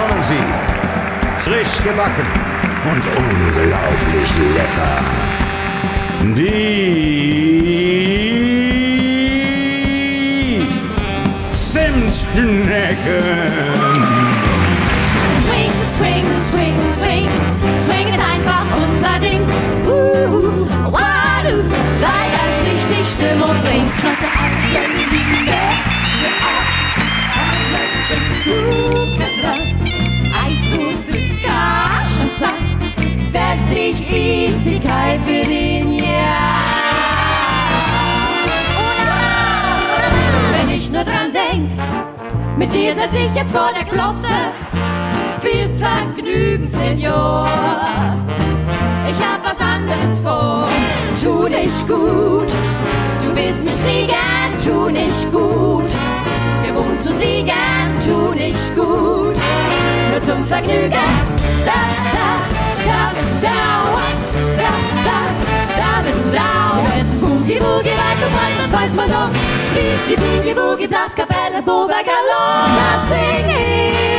kommen sie. Frisch gebacken und unglaublich lecker. Die Zimtschnecken. Swing, swing, swing, swing. Swing ist einfach unser Ding. Wadu, weil das richtig Stimmung bringt. Knappe alle lieben Werte auf. Zucker drauf. Eiswürfel, Karschensaft. Fertig ist die Caipirinha. Wenn ich nur dran denk, mit dir setz ich jetzt vor der Klotze. Viel Vergnügen, Senior. Ich hab was anderes vor. Tu nicht gut, du willst mich kriegen, tu nicht gut. Wir wohnen zu siegen, tu nicht gut. Nur zum Vergnügen. Da, da, da, da, da, da, da, da. Es ist Boogie, Boogie, weit und breit, das weiß man doch. Spielt die Boogie, Boogie, Blaskapelle, Bobergalon. Da sing ich.